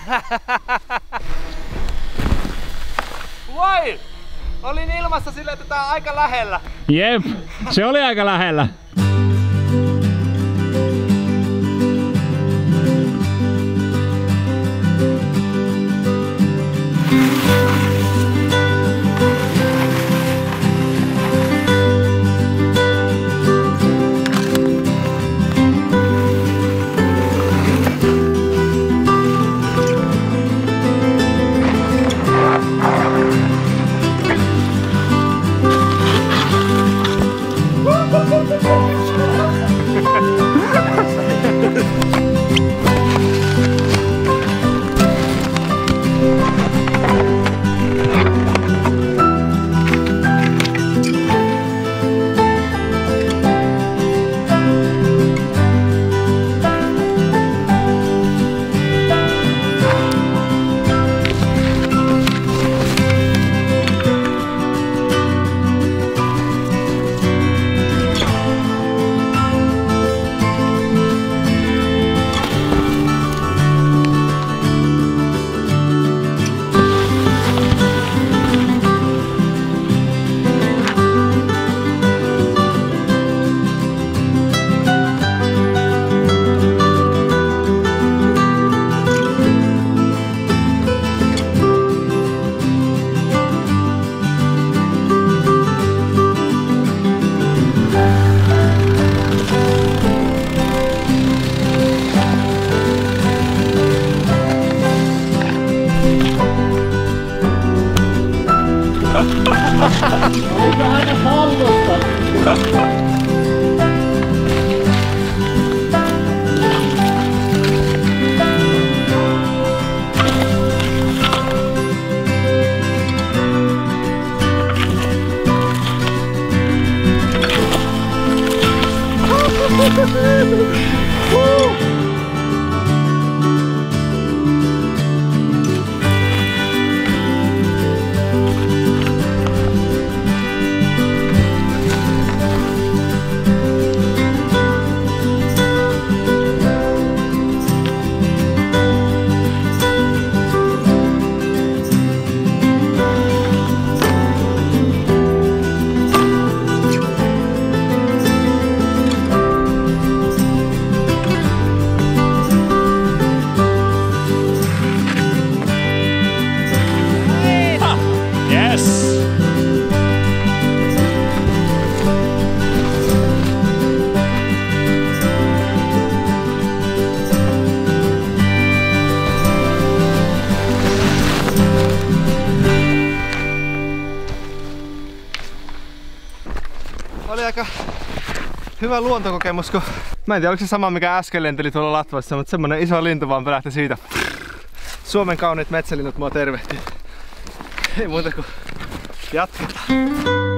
Voi! Olin ilmassa silleen, että tää on aika lähellä. Jep, se oli aika lähellä. Oli aika hyvä luontokokemus, kun mä en tiedä oliko se sama mikä äsken lenteli tuolla Latvassa, mutta semmonen iso lintu vaan pälähti siitä. Suomen kauniit metsälinnut mua tervehtii. Ei muuta kuin jatketaan.